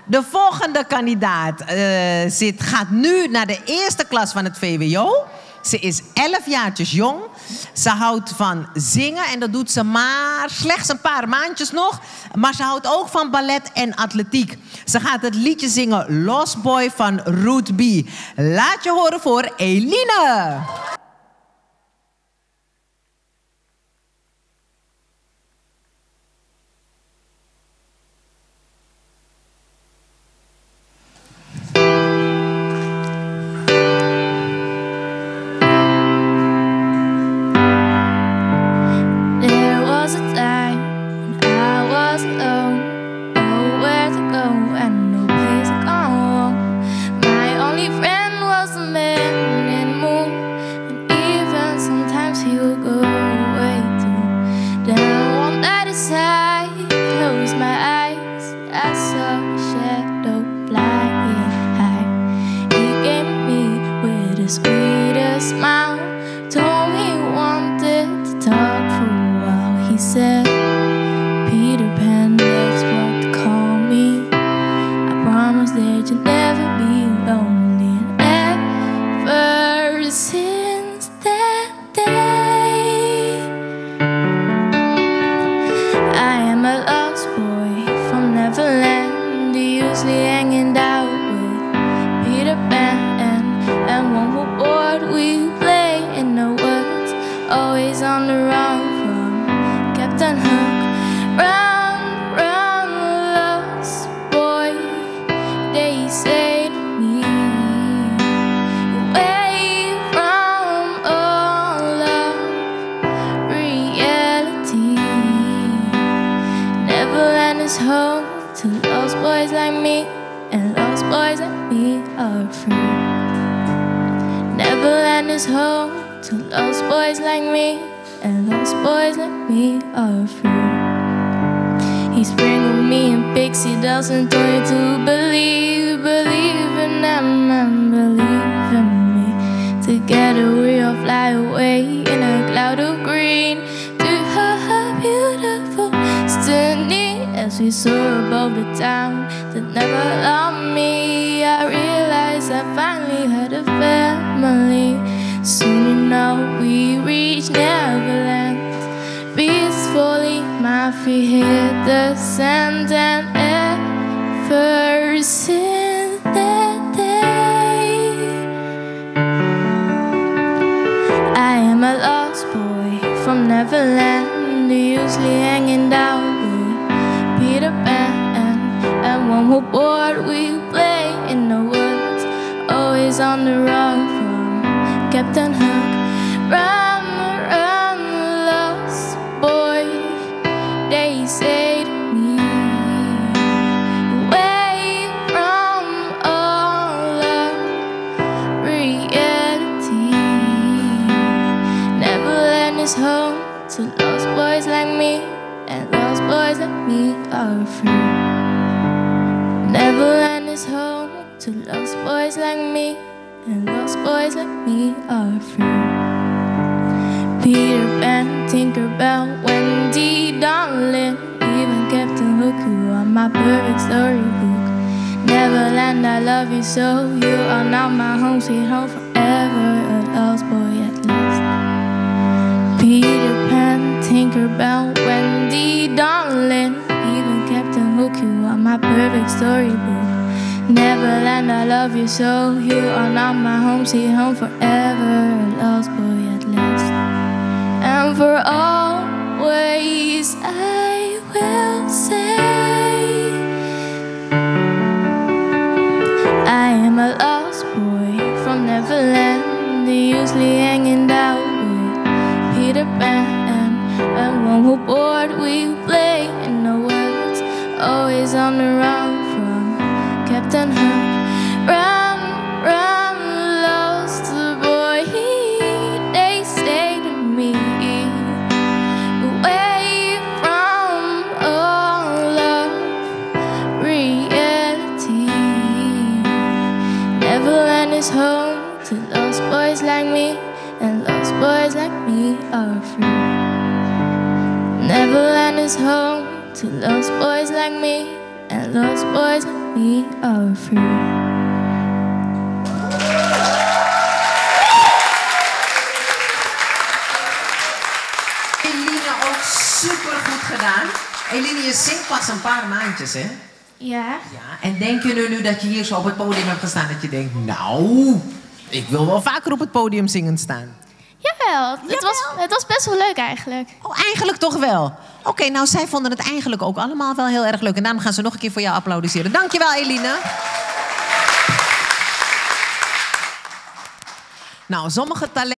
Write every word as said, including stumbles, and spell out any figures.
De volgende kandidaat uh, zit, gaat nu naar de eerste klas van het V W O. Ze is elf jaartjes jong. Ze houdt van zingen en dat doet ze maar slechts een paar maandjes nog. Maar ze houdt ook van ballet en atletiek. Ze gaat het liedje zingen Lost Boy van Ruth B. Laat je horen voor Eline. Neverland is home to lost boys like me and lost boys like me over. Eline ook super goed gedaan. Eline, je zingt pas een paar maandjes, hè? Ja. Ja. En denk je nu, nu dat je hier zo op het podium hebt gestaan, dat je denkt, nou, ik wil wel vaker op het podium zingend staan? Jawel, het, Jawel. Was, het was best wel leuk eigenlijk. Oh, eigenlijk toch wel. Oké, okay, nou, zij vonden het eigenlijk ook allemaal wel heel erg leuk. En daarom gaan ze nog een keer voor jou applaudisseren. Dankjewel, Eline. Nou, sommige talenten...